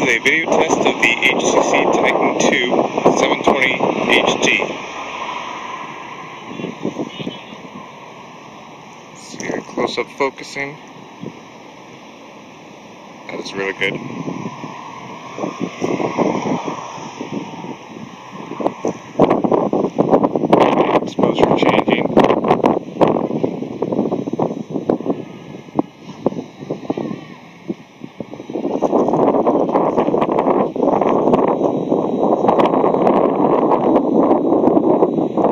is a video test of the HTC Titan II 720 HD. See a close-up focusing. That is really good.